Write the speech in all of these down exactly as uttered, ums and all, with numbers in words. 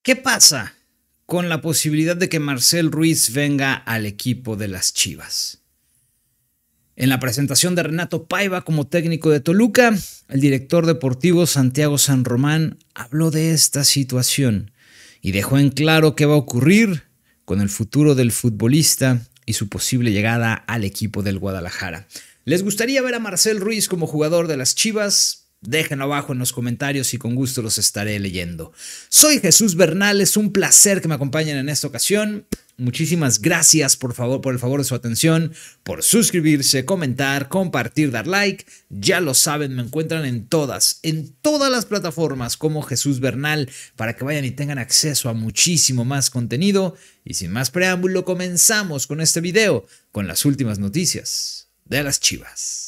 ¿Qué pasa con la posibilidad de que Marcel Ruiz venga al equipo de las Chivas? En la presentación de Renato Paiva como técnico de Toluca, el director deportivo Santiago San Román habló de esta situación y dejó en claro qué va a ocurrir con el futuro del futbolista y su posible llegada al equipo del Guadalajara. ¿Les gustaría ver a Marcel Ruiz como jugador de las Chivas? Déjenlo abajo en los comentarios y con gusto los estaré leyendo. Soy Jesús Bernal, es un placer que me acompañen en esta ocasión. Muchísimas gracias por favor, por el favor de su atención, por suscribirse, comentar, compartir, dar like. Ya lo saben, me encuentran en todas, en todas las plataformas como Jesús Bernal para que vayan y tengan acceso a muchísimo más contenido. Y sin más preámbulo, comenzamos con este video, con las últimas noticias de las Chivas.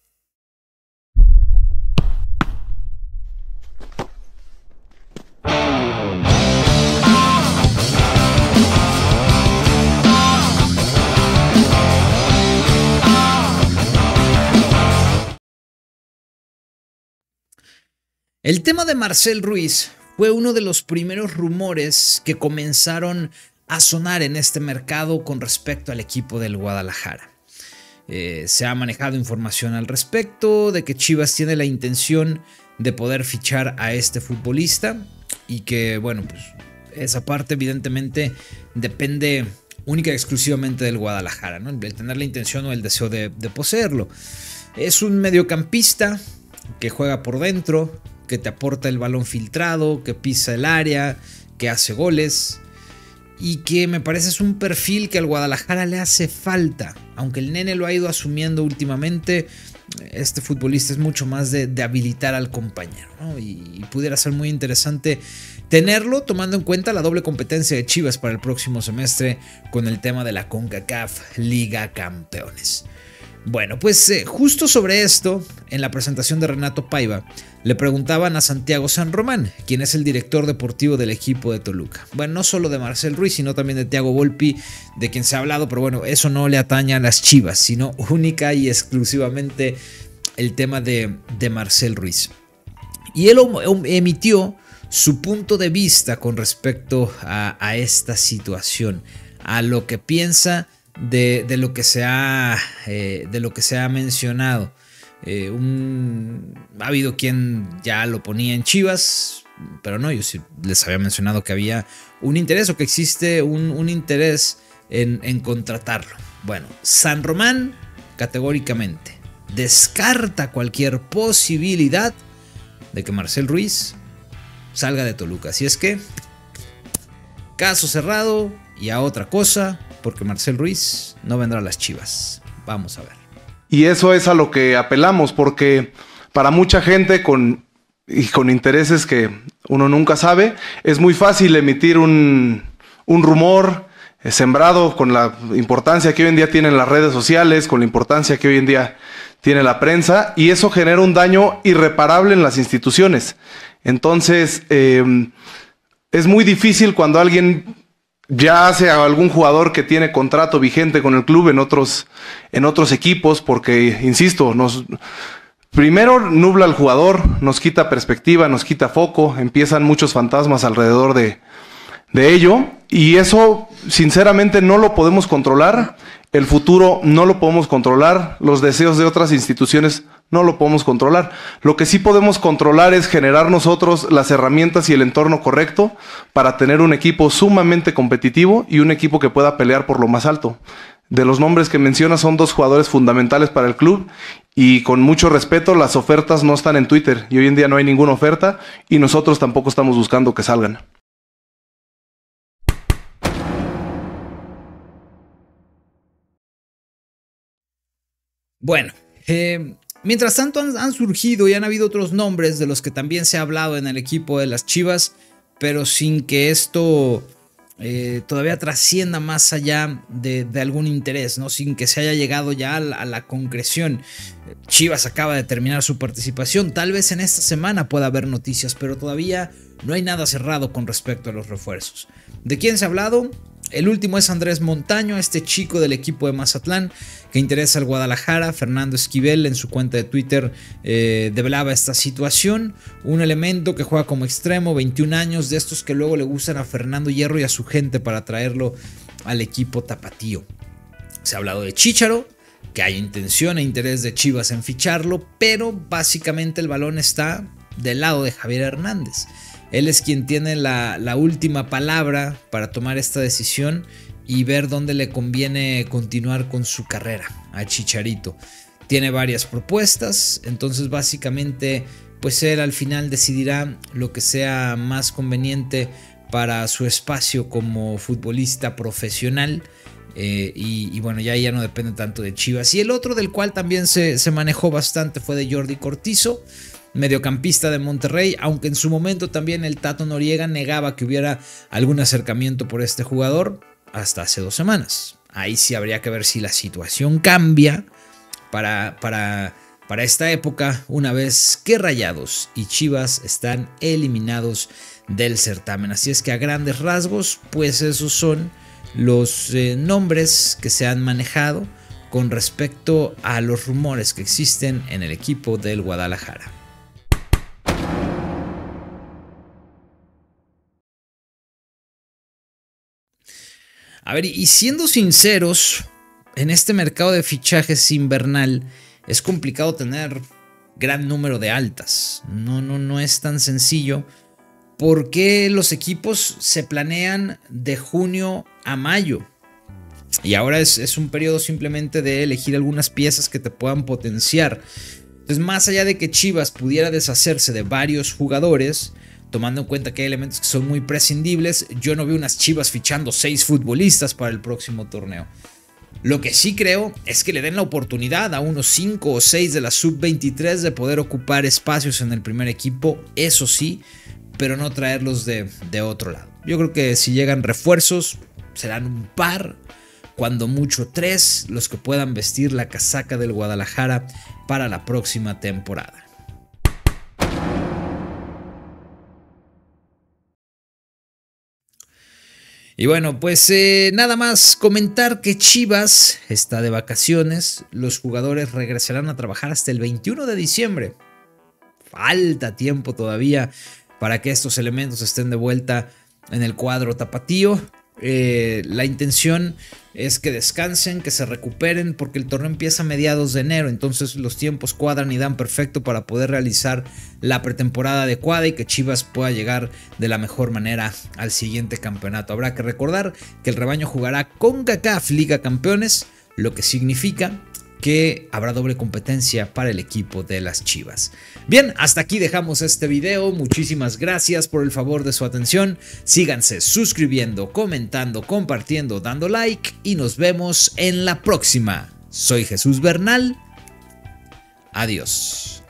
El tema de Marcel Ruiz fue uno de los primeros rumores que comenzaron a sonar en este mercado con respecto al equipo del Guadalajara. Eh, se ha manejado información al respecto de que Chivas tiene la intención de poder fichar a este futbolista y que, bueno, pues esa parte evidentemente depende única y exclusivamente del Guadalajara, ¿no? El tener la intención o el deseo de, de poseerlo. Es un mediocampista que juega por dentro, que te aporta el balón filtrado, que pisa el área, que hace goles y que me parece es un perfil que al Guadalajara le hace falta. Aunque el nene lo ha ido asumiendo últimamente, este futbolista es mucho más de, de habilitar al compañero, ¿no? Y, y pudiera ser muy interesante tenerlo tomando en cuenta la doble competencia de Chivas para el próximo semestre con el tema de la CONCACAF Liga Campeones. Bueno, pues eh, justo sobre esto, en la presentación de Renato Paiva, le preguntaban a Santiago San Román, quien es el director deportivo del equipo de Toluca. Bueno, no solo de Marcel Ruiz, sino también de Thiago Volpi, de quien se ha hablado, pero bueno, eso no le atañe a las Chivas, sino única y exclusivamente el tema de, de Marcel Ruiz. Y él emitió su punto de vista con respecto a, a esta situación, a lo que piensa De, de, lo que se ha, eh, de lo que se ha mencionado. Eh, un, ha habido quien ya lo ponía en Chivas, pero no, yo sí les había mencionado que había un interés o que existe un, un interés en, en contratarlo. Bueno, San Román categóricamente descarta cualquier posibilidad de que Marcel Ruiz salga de Toluca. Así es que, caso cerrado y a otra cosa, porque Marcel Ruiz no vendrá a las Chivas. Vamos a ver. Y eso es a lo que apelamos, porque para mucha gente con, y con intereses que uno nunca sabe, es muy fácil emitir un, un rumor eh, sembrado con la importancia que hoy en día tienen las redes sociales, con la importancia que hoy en día tiene la prensa, y eso genera un daño irreparable en las instituciones. Entonces, eh, es muy difícil cuando alguien ya sea algún jugador que tiene contrato vigente con el club en otros, en otros equipos, porque, insisto, nos, primero nubla al jugador, nos quita perspectiva, nos quita foco, empiezan muchos fantasmas alrededor de, de ello, y eso sinceramente no lo podemos controlar, el futuro no lo podemos controlar, los deseos de otras instituciones no lo podemos controlar. Lo que sí podemos controlar es generar nosotros las herramientas y el entorno correcto para tener un equipo sumamente competitivo y un equipo que pueda pelear por lo más alto. De los nombres que menciona son dos jugadores fundamentales para el club y con mucho respeto las ofertas no están en Twitter y hoy en día no hay ninguna oferta y nosotros tampoco estamos buscando que salgan. Bueno, eh... mientras tanto han, han surgido y han habido otros nombres de los que también se ha hablado en el equipo de las Chivas, pero sin que esto eh, todavía trascienda más allá de, de algún interés, ¿no? Sin que se haya llegado ya a la, a la concreción. Chivas acaba de terminar su participación, tal vez en esta semana pueda haber noticias, pero todavía no hay nada cerrado con respecto a los refuerzos. ¿De quién se ha hablado? El último es Andrés Montaño, este chico del equipo de Mazatlán que interesa al Guadalajara. Fernando Esquivel en su cuenta de Twitter eh, develaba esta situación. Un elemento que juega como extremo, veintiún años, de estos que luego le gustan a Fernando Hierro y a su gente para traerlo al equipo tapatío. Se ha hablado de Chícharo, que hay intención e interés de Chivas en ficharlo, pero básicamente el balón está del lado de Javier Hernández. Él es quien tiene la, la última palabra para tomar esta decisión y ver dónde le conviene continuar con su carrera a Chicharito. Tiene varias propuestas, entonces básicamente pues él al final decidirá lo que sea más conveniente para su espacio como futbolista profesional. Eh, y, y bueno, ya, ya no depende tanto de Chivas. Y el otro del cual también se, se manejó bastante fue de Jordi Cortizo, mediocampista de Monterrey, aunque en su momento también el Tato Noriega negaba que hubiera algún acercamiento por este jugador hasta hace dos semanas. Ahí sí habría que ver si la situación cambia para, para, para esta época, una vez que Rayados y Chivas están eliminados del certamen. Así es que a grandes rasgos, pues esos son los eh, nombres que se han manejado con respecto a los rumores que existen en el equipo del Guadalajara. A ver, y siendo sinceros, en este mercado de fichajes invernal es complicado tener gran número de altas. No, no, no es tan sencillo, porque los equipos se planean de junio a mayo. Y ahora es, es un periodo simplemente de elegir algunas piezas que te puedan potenciar. Entonces, más allá de que Chivas pudiera deshacerse de varios jugadores, tomando en cuenta que hay elementos que son muy prescindibles, yo no veo unas Chivas fichando seis futbolistas para el próximo torneo. Lo que sí creo es que le den la oportunidad a unos cinco o seis de la sub veintitrés de poder ocupar espacios en el primer equipo, eso sí, pero no traerlos de, de otro lado. Yo creo que si llegan refuerzos, serán un par, cuando mucho tres, los que puedan vestir la casaca del Guadalajara para la próxima temporada. Y bueno, pues eh, nada más comentar que Chivas está de vacaciones. Los jugadores regresarán a trabajar hasta el veintiuno de diciembre. Falta tiempo todavía para que estos elementos estén de vuelta en el cuadro tapatío. Eh, la intención es que descansen, que se recuperen, porque el torneo empieza a mediados de enero, entonces los tiempos cuadran y dan perfecto para poder realizar la pretemporada adecuada y que Chivas pueda llegar de la mejor manera al siguiente campeonato. Habrá que recordar que el rebaño jugará CONCACAF Liga Campeones, lo que significa que habrá doble competencia para el equipo de las Chivas. Bien, hasta aquí dejamos este video. Muchísimas gracias por el favor de su atención. Síganse suscribiendo, comentando, compartiendo, dando like y nos vemos en la próxima. Soy Jesús Bernal. Adiós.